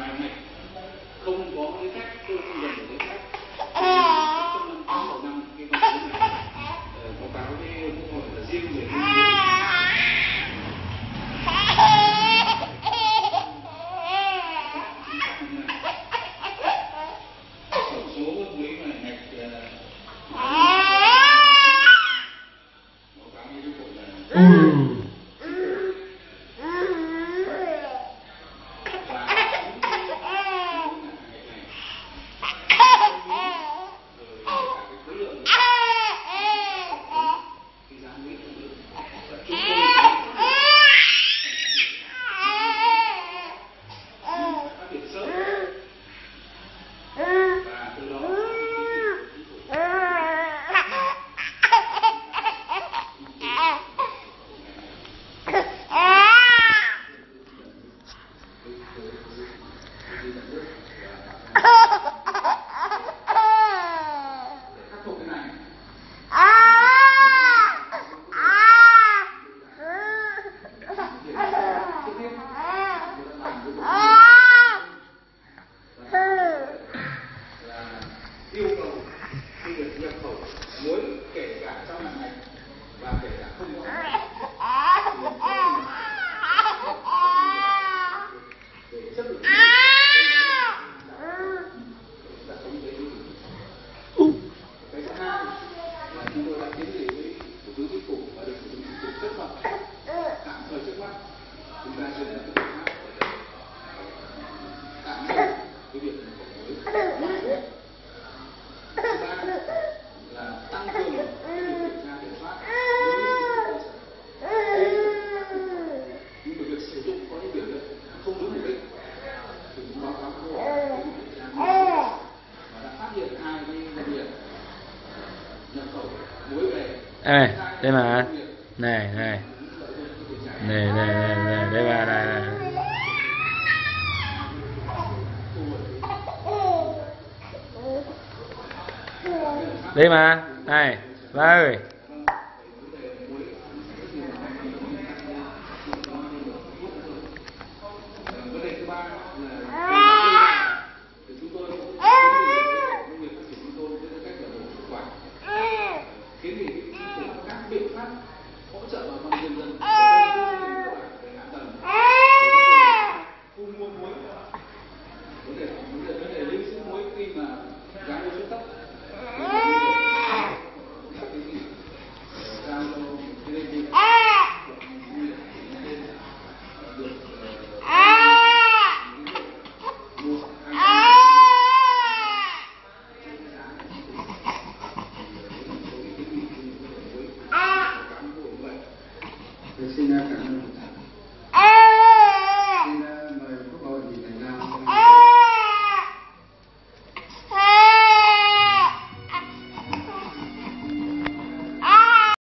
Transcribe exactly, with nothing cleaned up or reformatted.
bài này không có giấy phép, tôi không cần giấy phép. Trong năm tháng đầu năm cái con số này báo cáo với Quốc hội là riêng về cái tổng số với này ngạch báo cáo với Quốc hội là yêu cầu khi việc nhập khẩu muối kể cả trong hạn ngạch và kể cả không có hạn ngạch để chất lượng đã không thấy cái thứ hai là chúng tôi đã kiến nghị với Thủ tướng Chính phủ và được Thủ tướng Chính phủ chấp thuận tạm thời trước mắt chúng ta sẽ là cái biện pháp tạm thời cái việc nhập khẩu muối. Là tăng cường kiểm tra kiểm soát đối với cơ sở. Nhưng mà việc sử dụng có những biểu hiện không đúng mục đích thì cũng báo cáo Quốc hội kiểm tra và đã phát hiện hai cái doanh nghiệp nhập khẩu muối về. Đây đây mà này này này này này này đây mà này này đây mà này ba ơi. Vấn đề thứ ba là chúng tôi nông nghiệp phát triển nông thôn với tư cách là bộ chủ quản kiến nghị chính phủ các biện pháp hỗ trợ bà con nhân dân về hạ tầng thu mua muối. Vấn đề vấn đề vấn đề lưu giữ muối khi mà giá muối xuống thấp. Xin cảm ơn.